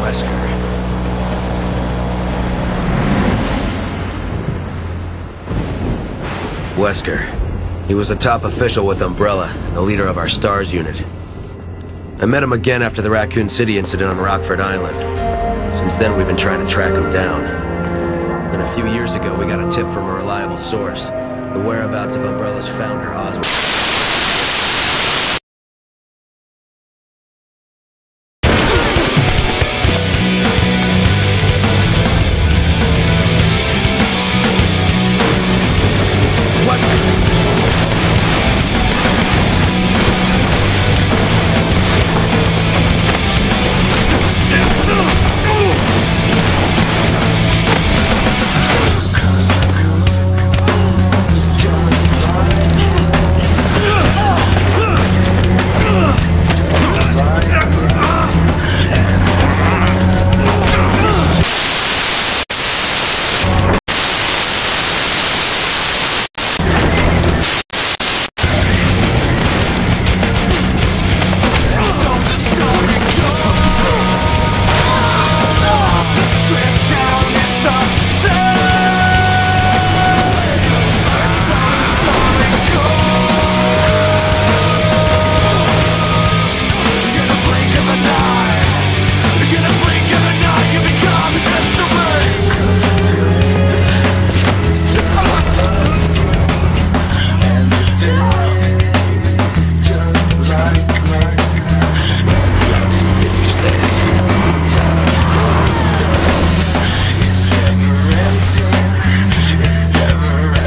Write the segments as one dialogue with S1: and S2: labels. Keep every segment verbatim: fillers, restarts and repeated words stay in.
S1: Wesker. Wesker. He was a top official with Umbrella, and the leader of our STARS unit. I met him again after the Raccoon City incident on Rockford Island. Since then, we've been trying to track him down. Then a few years ago, we got a tip from a reliable source. The whereabouts of Umbrella's founder, Oswald.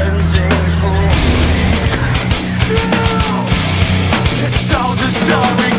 S2: Story